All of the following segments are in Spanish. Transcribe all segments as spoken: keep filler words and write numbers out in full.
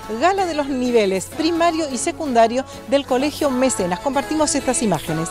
gala de los niveles primario y secundario del Colegio Mecenas. Compartimos estas imágenes.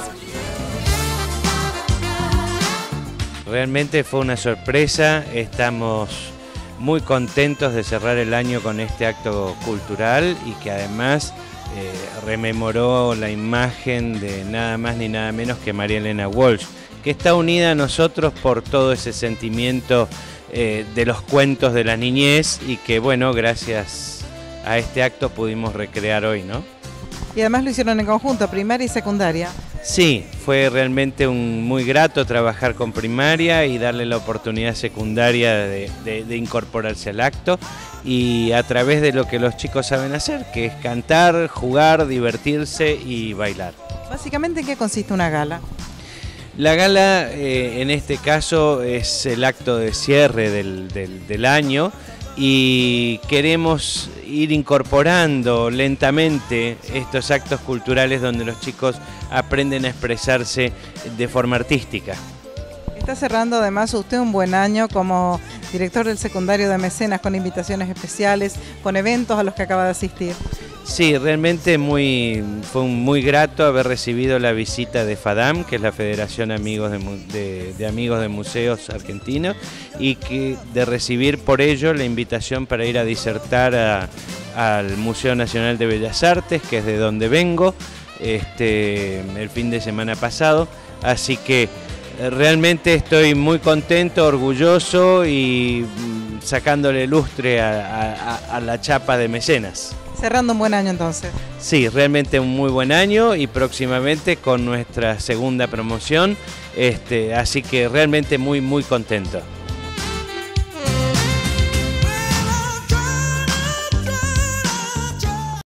Realmente fue una sorpresa, estamos muy contentos de cerrar el año con este acto cultural y que además eh, rememoró la imagen de nada más ni nada menos que María Elena Walsh, que está unida a nosotros por todo ese sentimiento eh, de los cuentos de la niñez y que bueno, gracias a este acto pudimos recrear hoy, ¿no? Y además lo hicieron en conjunto, primaria y secundaria. Sí, fue realmente un, muy grato trabajar con primaria y darle la oportunidad secundaria de, de, de incorporarse al acto y a través de lo que los chicos saben hacer, que es cantar, jugar, divertirse y bailar. Básicamente, ¿en qué consiste una gala? La gala, eh, en este caso, es el acto de cierre del, del, del año y queremos ir incorporando lentamente estos actos culturales donde los chicos aprenden a expresarse de forma artística. Está cerrando además usted un buen año como director del secundario de Mecenas, con invitaciones especiales, con eventos a los que acaba de asistir. Sí, realmente muy, fue muy grato haber recibido la visita de FADAM, que es la Federación Amigos de, de, de Amigos de Museos Argentinos, y que, de recibir por ello la invitación para ir a disertar a, al Museo Nacional de Bellas Artes, que es de donde vengo, este, el fin de semana pasado. Así que realmente estoy muy contento, orgulloso y sacándole lustre a, a, a la chapa de Mecenas. Cerrando un buen año entonces. Sí, realmente un muy buen año y próximamente con nuestra segunda promoción, este, así que realmente muy muy contento.